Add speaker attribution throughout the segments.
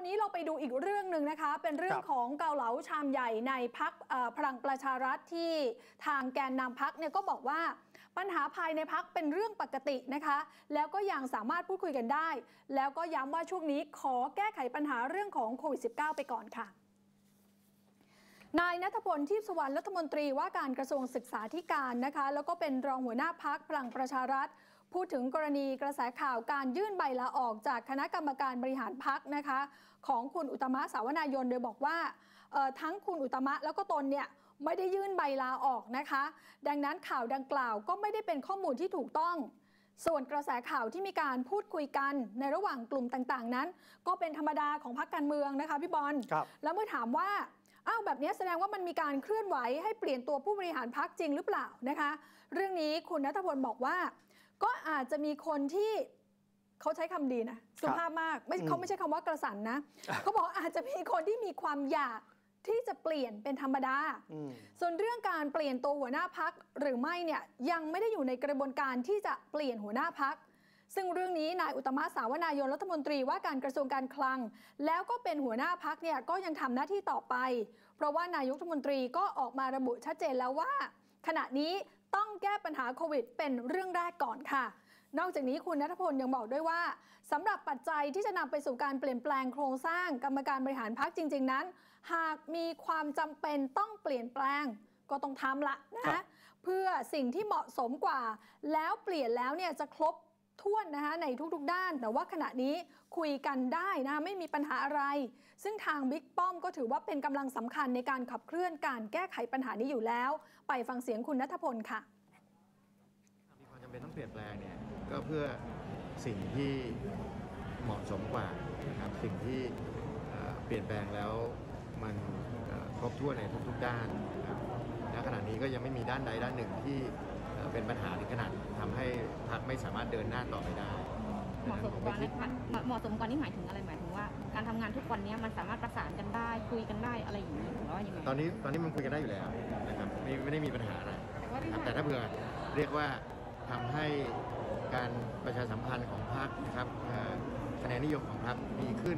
Speaker 1: นี้เราไปดูอีกเรื่องหนึ่งนะคะเป็นเรื่องของเกาเหลาชามใหญ่ในพรรคพลังประชารัฐที่ทางแกนนำพรรคเนี่ยก็บอกว่าปัญหาภายในพรรคเป็นเรื่องปกตินะคะแล้วก็ยังสามารถพูดคุยกันได้แล้วก็ย้ำว่าช่วงนี้ขอแก้ไขปัญหาเรื่องของโควิด -19 ไปก่อนค่ะนายณัฐพล ทีพสุวรรณรัฐมนตรีว่าการกระทรวงศึกษาธิการนะคะแล้วก็เป็นรองหัวหน้าพรรคพลังประชารัฐพูดถึงกรณีกระแสข่าวการยื่นใบลาออกจากคณะกรรมการบริหารพรรคนะคะของคุณอุตตมะ สาวนายนโดยบอกว่าทั้งคุณอุตตมะแล้วก็ตนเนี่ยไม่ได้ยื่นใบลาออกนะคะดังนั้นข่าวดังกล่าวก็ไม่ได้เป็นข้อมูลที่ถูกต้องส่วนกระแสข่าวที่มีการพูดคุยกันในระหว่างกลุ่มต่างๆนั้นก็เป็นธรรมดาของพรรคการเมืองนะคะพี่บอลแล้วเมื่อถามว่าแบบนี้แสดงว่ามันมีการเคลื่อนไหวให้เปลี่ยนตัวผู้บริหารพรรคจริงหรือเปล่านะคะเรื่องนี้คุณณัฐพลบอกว่าก็อาจจะมีคนที่เขาใช้คำดีนะสุภาพมากเขาไม่ใช่คำว่ากระสันนะเขาบอกอาจจะมีคนที่มีความอยากที่จะเปลี่ยนเป็นธรรมดาส่วนเรื่องการเปลี่ยนตัวหัวหน้าพรรคหรือไม่เนี่ยยังไม่ได้อยู่ในกระบวนการที่จะเปลี่ยนหัวหน้าพรรคซึ่งเรื่องนี้นายอุตตมะ สาวนายนรัฐมนตรีว่าการกระทรวงการคลังแล้วก็เป็นหัวหน้าพรรคเนี่ยก็ยังทำหน้าที่ต่อไปเพราะว่านายกรัฐมนตรีก็ออกมาระบุชัดเจนแล้วว่าขณะนี้ต้องแก้ปัญหาโควิดเป็นเรื่องแรกก่อนค่ะนอกจากนี้คุณณัฐพลยังบอกด้วยว่าสำหรับปัจจัยที่จะนำไปสู่การเปลี่ยนแปลงโครงสร้างกรรมการบริหารพรรคจริงๆนั้นหากมีความจำเป็นต้องเปลี่ยนแปลงก็ต้องทำละนะเพื่อสิ่งที่เหมาะสมกว่าแล้วเปลี่ยนแล้วเนี่ยจะครบถ้วนนะคะในทุกๆด้านแต่ว่าขณะนี้คุยกันได้นะไม่มีปัญหาอะไรซึ่งทางบิ๊กป้อมก็ถือว่าเป็นกำลังสำคัญในการขับเคลื่อนการแก้ไขปัญหานี้อยู่แล้วไปฟังเสียงคุณณัฐพลค่ะ
Speaker 2: มีความจำเป็นต้องเปลี่ยนแปลงเนี่ยก็เพื่อสิ่งที่เหมาะสมกว่านะครับสิ่งที่เปลี่ยนแปลงแล้วมันครบถ้วนในทุกๆด้านนะครับณขณะนี้ก็ยังไม่มีด้านใดด้านหนึ่งที่เป็นปัญหาถึงขนาดทำให้พรรคไม่สามารถเดินหน้าต่อไปได้
Speaker 3: เหมาะสมกว่านี่หมายถึงอะไรหมายถึงว่าการทำงานทุกวันนี้มันสามารถประสานกันได้คุยกันได้อะไรอย่างนี้หรือว่ายังไง
Speaker 2: ตอนนี้มันคุยกันได้อยู่แล้วนะครับไม่ได้มีปัญหาอะไรแต่ถ้าเผื่อเรียกว่าทำให้การประชาสัมพันธ์ของพรรคนะครับคะแนนนิยมของพรรคดีขึ้น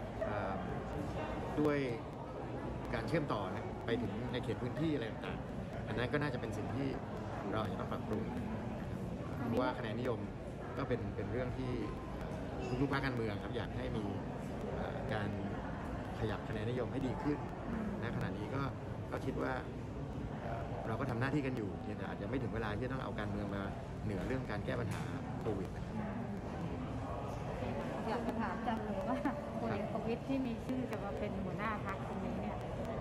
Speaker 2: ด้วยการเชื่อมต่อไปถึงในเขตพื้นที่อะไรต่างๆอันนั้นก็น่าจะเป็นสิ่งที่เราจะต้องปรับปรุงเพราะว่าคะแนนนิยมก็เป็นเรื่องที่ทุกพรรคการเมืองครับอยากให้มีการขยับคะแนนนิยมให้ดีขึ้นณขณะนี้ก็คิดว่าเราก็ทำหน้าที่กันอยู่แต่อาจจะไม่ถึงเวลาที่ต้องเอาการเมืองมาเหนือเรื่องการแก้ปัญหาโควิด
Speaker 3: อยากจะถามจังเลยว่าพลเอกประวิตรที่มีชื่อจะมาเป็นหัวหน้าพรรคตรงนี้เนี่ย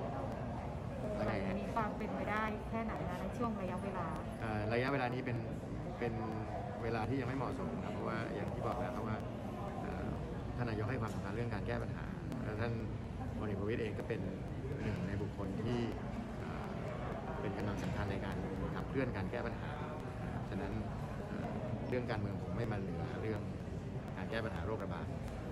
Speaker 3: มีความเป็นไปได้แค่ไหนนะในช่วงระยะเวลา
Speaker 2: นี้เป็นเวลาที่ยังไม่เหมาะสมนะเพราะว่าอย่างที่บอกแล้วครับว่าท่านนายกให้ความสำคัญเรื่องการแก้ปัญหาแล้วท่านพลเอกประวิตรเองก็เป็นหนึ่งในบุคคลที่เป็นกำลังสำคัญในการขับเคลื่อนการแก้ปัญหาฉะนั้นเรื่องการเมืองผมไม่มาเหนือเรื่องการแก้ปัญหาโรคระบาด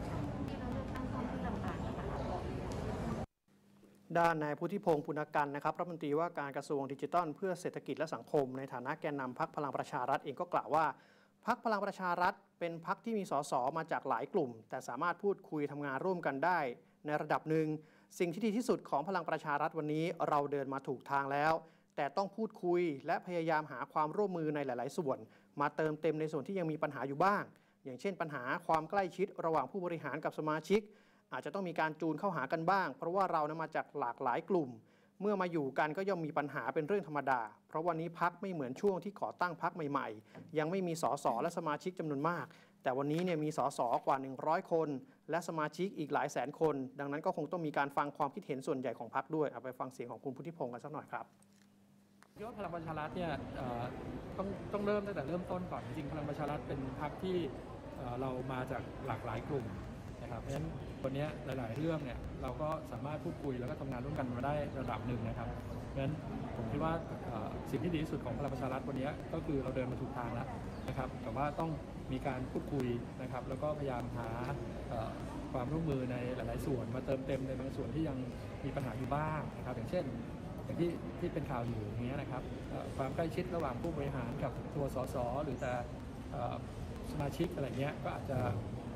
Speaker 4: ด้านนายพุทธิพงศ์ปุณกันนะครับรัฐมนตรีว่าการกระทรวงดิจิทัลเพื่อเศรษฐกิจและสังคมในฐานะแกนนำพรรคพลังประชารัฐเองก็กล่าวว่าพรรคพลังประชารัฐเป็นพรรคที่มีสสมาจากหลายกลุ่มแต่สามารถพูดคุยทำงานร่วมกันได้ในระดับหนึ่งสิ่งที่ดีที่สุดของพลังประชารัฐวันนี้เราเดินมาถูกทางแล้วแต่ต้องพูดคุยและพยายามหาความร่วมมือในหลายๆส่วนมาเติมเต็มในส่วนที่ยังมีปัญหาอยู่บ้างอย่างเช่นปัญหาความใกล้ชิดระหว่างผู้บริหารกับสมาชิกอาจจะต้องมีการจูนเข้าหากันบ้างเพราะว่าเรานะมาจากหลากหลายกลุ่มเมื่อมาอยู่กันก็ย่อมมีปัญหาเป็นเรื่องธรรมดาเพราะวันนี้พรรคไม่เหมือนช่วงที่ก่อตั้งพรรคใหม่ๆยังไม่มีสสและสมาชิกจำนวนมากแต่วันนี้เนี่ยมีสสกว่า100คนและสมาชิกอีกหลายแสนคนดังนั้นก็คงต้องมีการฟังความคิดเห็นส่วนใหญ่ของพรรคด้วยเอาไปฟังเสียงของคุณพุทธิพงศ์กันสักหน่อยครับ
Speaker 5: ยอดพลังประชารัฐเนี่ยต้องเริ่มตั้งแต่เริ่มต้นก่อนจริงๆพลังประชารัฐเป็นพรรคที่เรามาจากหลากหลายกลุ่มนะครับเพราะฉะนั้นวันนี้หลายๆเรื่องเนี่ยเราก็สามารถพูดคุยแล้วก็ทำงานร่วมกันมาได้ระดับหนึ่งนะครับเพราะฉะนั้นผมคิดว่าสิ่งที่ดีที่สุดของพลังประชารัฐวันนี้ก็คือเราเดินมาถูกทางแล้วนะครับแต่ว่าต้องมีการพูดคุยนะครับแล้วก็พยายามหาความร่วมมือในหลายๆส่วนมาเติมเต็มในบางส่วนที่ยังมีปัญหาอยู่บ้างนะครับอย่างเช่นอย่างที่เป็นข่าวอยู่อย่างเงี้ยนะครับความใกล้ชิดระหว่างผู้บริหารกับตัวสสหรือแต่สมาชิกอะไรเงี้ยก็อาจจะ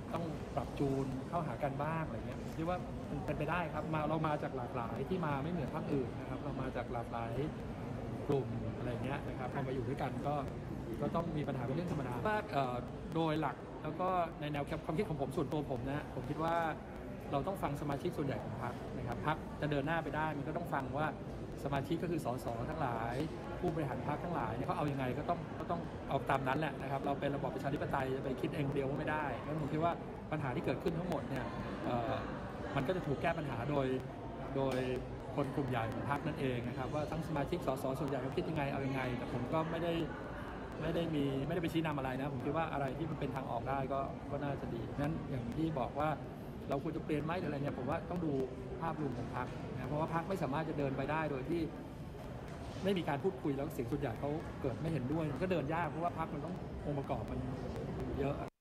Speaker 5: ต้องปรับจูนเข้าหากันบ้างอะไรเงี้ยผมคิดว่ามันเป็นไปได้ครับเรามาจากหลากหลายที่มาไม่เหมือนพรรคอื่นนะครับเรามาจากหลากหลายกลุ่มอะไรเงี้ยนะครับพอมาอยู่ด้วยกันก็ต้องมีปัญหาเป็นเรื่องธรรมดาว่าโดยหลักแล้วก็ในแนวความคิดของผมส่วนตัวผมนะผมคิดว่าเราต้องฟังสมาชิกส่วนใหญ่ของพรรคนะครับพรรคจะเดินหน้าไปได้มันก็ต้องฟังว่าสมาชิกก็คือสสทั้งหลายผู้บริหารพรรคทั้งหลายเนี่ยเขาเอายังไงก็ต้องเอาตามนั้นแหละนะครับเราเป็นระบอบประชาธิปไตยจะไปคิดเองเดียวก็ไม่ได้งั้นผมคิดว่าปัญหาที่เกิดขึ้นทั้งหมดเนี่ยมันก็จะถูกแก้ปัญหาโดยคนกลุ่มใหญ่ของพรรคนั่นเองนะครับว่าทั้งสมาชิกสสส่วนใหญ่เขาคิดยังไงเอายังไงแต่ผมก็ไม่ได้ไปชี้นำอะไรนะผมคิดว่าอะไรที่มันเป็นทางออกได้ก็น่าจะดีงั้นอย่างที่บอกว่าเราควรจะเปลี่ยนไหมหรืออะไรเนี่ยผมว่าต้องดูภาพรวมของพรรคนะเพราะว่าพรรคไม่สามารถจะเดินไปได้โดยที่ไม่มีการพูดคุยแล้วเสียงส่วนใหญ่เขาเกิดไม่เห็นด้วยมันก็เดินยากเพราะว่าพรรคมันต้ององค์ประกอบมันเยอะ